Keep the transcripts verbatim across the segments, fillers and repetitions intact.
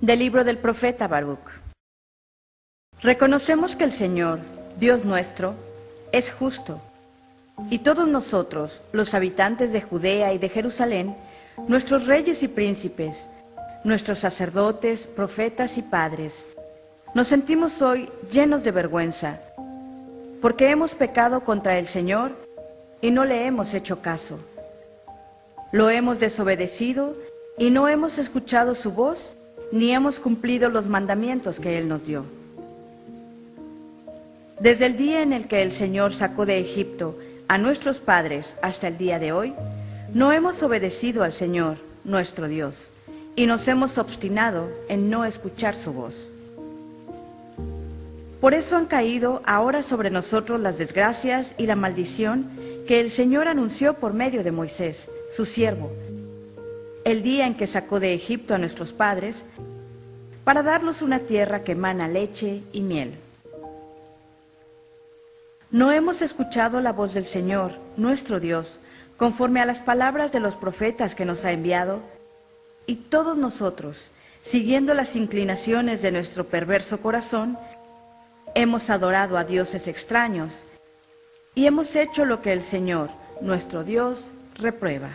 Del libro del profeta Baruc. Reconocemos que el Señor, Dios nuestro, es justo, y todos nosotros, los habitantes de Judea y de Jerusalén, nuestros reyes y príncipes, nuestros sacerdotes, profetas y padres, nos sentimos hoy llenos de vergüenza, porque hemos pecado contra el Señor y no le hemos hecho caso. Lo hemos desobedecido y no hemos escuchado su voz, ni hemos cumplido los mandamientos que Él nos dio. Desde el día en el que el Señor sacó de Egipto a nuestros padres hasta el día de hoy, no hemos obedecido al Señor, nuestro Dios, y nos hemos obstinado en no escuchar su voz. Por eso han caído ahora sobre nosotros las desgracias y la maldición que el Señor anunció por medio de Moisés, su siervo, el día en que sacó de Egipto a nuestros padres, para darnos una tierra que emana leche y miel. No hemos escuchado la voz del Señor, nuestro Dios, conforme a las palabras de los profetas que nos ha enviado, y todos nosotros, siguiendo las inclinaciones de nuestro perverso corazón, hemos adorado a dioses extraños, y hemos hecho lo que el Señor, nuestro Dios, reprueba.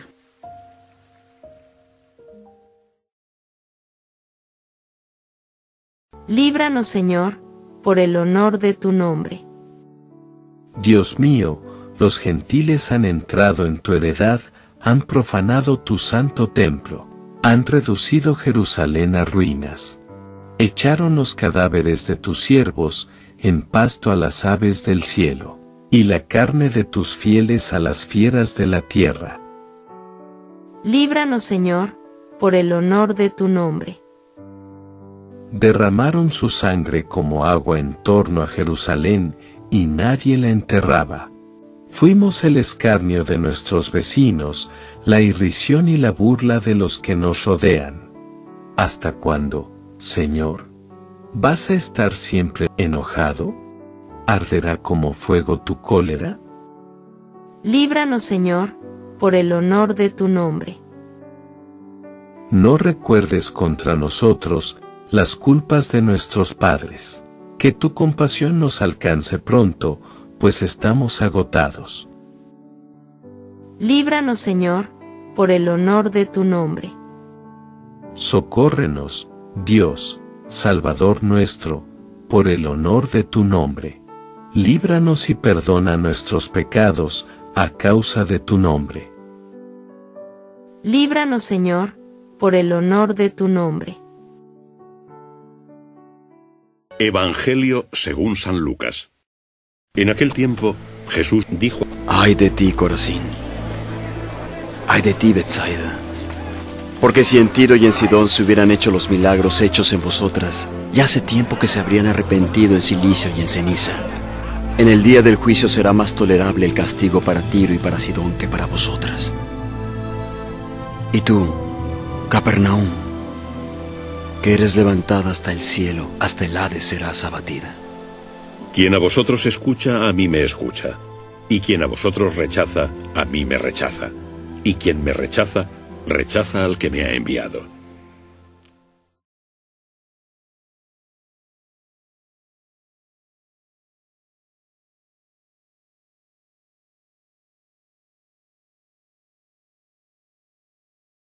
Líbranos, Señor, por el honor de tu nombre. Dios mío, los gentiles han entrado en tu heredad, han profanado tu santo templo, han reducido Jerusalén a ruinas. Echaron los cadáveres de tus siervos en pasto a las aves del cielo, y la carne de tus fieles a las fieras de la tierra. Líbranos, Señor, por el honor de tu nombre. Derramaron su sangre como agua en torno a Jerusalén, y nadie la enterraba. Fuimos el escarnio de nuestros vecinos, la irrisión y la burla de los que nos rodean. ¿Hasta cuándo, Señor? ¿Vas a estar siempre enojado? ¿Arderá como fuego tu cólera? Líbranos, Señor, por el honor de tu nombre. No recuerdes contra nosotros las culpas de nuestros padres. Que tu compasión nos alcance pronto, pues estamos agotados. Líbranos, Señor, por el honor de tu nombre. Socórrenos, Dios, Salvador nuestro, por el honor de tu nombre. Líbranos y perdona nuestros pecados, a causa de tu nombre. Líbranos, Señor, por el honor de tu nombre. Evangelio según San Lucas. En aquel tiempo, Jesús dijo: Ay de ti, Corazín. Ay de ti, Betsaida. Porque si en Tiro y en Sidón se hubieran hecho los milagros hechos en vosotras, ya hace tiempo que se habrían arrepentido en silicio y en ceniza. En el día del juicio será más tolerable el castigo para Tiro y para Sidón que para vosotras. Y tú, Capernaum, que eres levantada hasta el cielo, hasta el Hades serás abatida. Quien a vosotros escucha, a mí me escucha. Y quien a vosotros rechaza, a mí me rechaza. Y quien me rechaza, rechaza al que me ha enviado.